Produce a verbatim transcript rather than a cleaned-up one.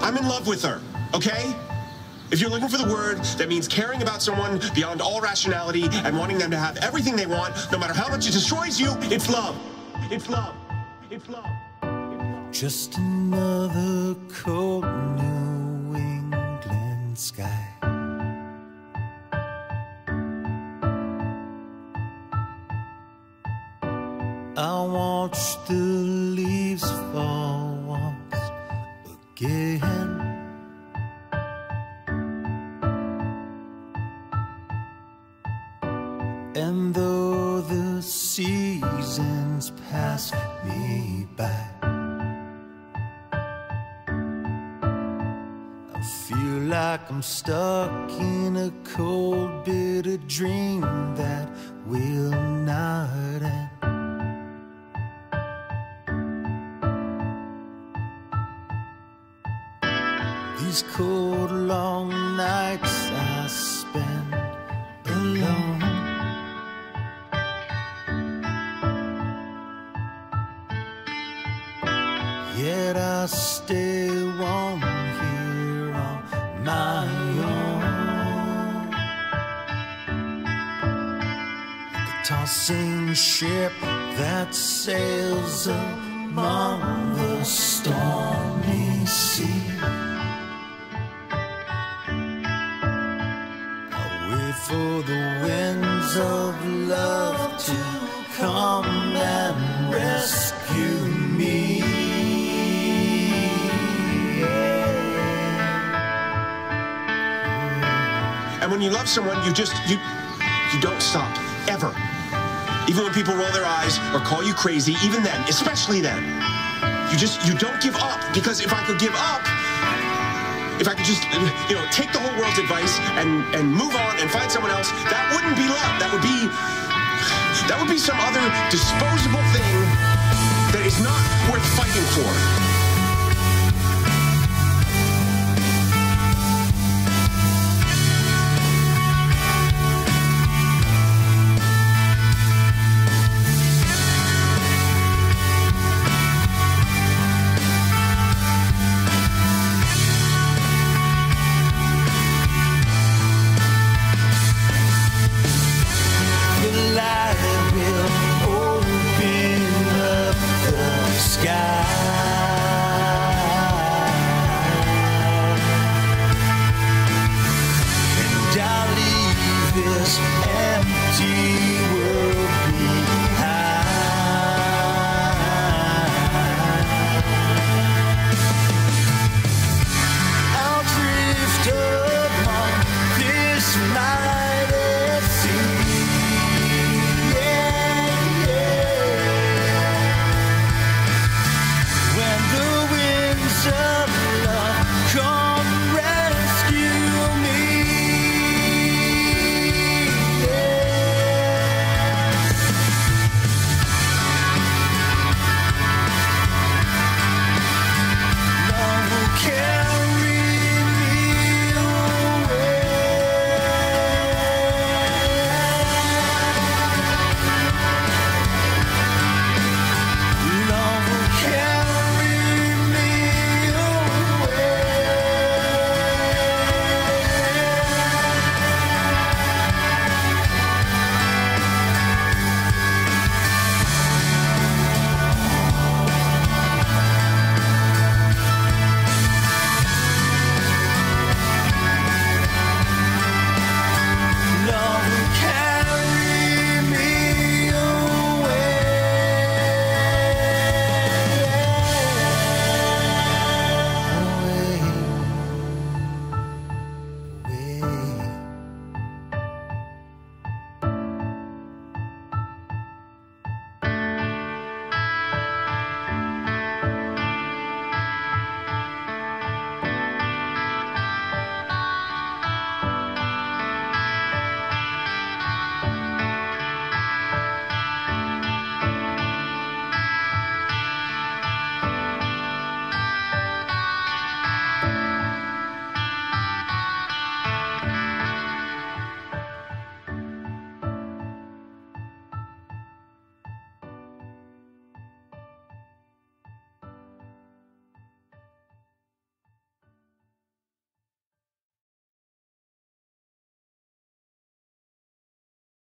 I'm in love with her, okay? If you're looking for the word that means caring about someone beyond all rationality and wanting them to have everything they want, no matter how much it destroys you, it's love. It's love. It's love. Just another cold New England sky. I watch the leaves fall once again. And though the seasons pass me by, I feel like I'm stuck in a cold, bitter dream that will not end. These cold, long nights I spend alone. Yet I stay warm here on my own, like a tossing ship that sails among the stormy sea. I wait for the winds of love to come and rescue me. And when you love someone, you just, you, you don't stop, ever. Even when people roll their eyes or call you crazy, even then, especially then, you just, you don't give up. Because if I could give up, if I could just, you know, take the whole world's advice and, and move on and find someone else, that wouldn't be love. That would be, that would be some other disposable thing that is not worth fighting for. And I'll leave this empty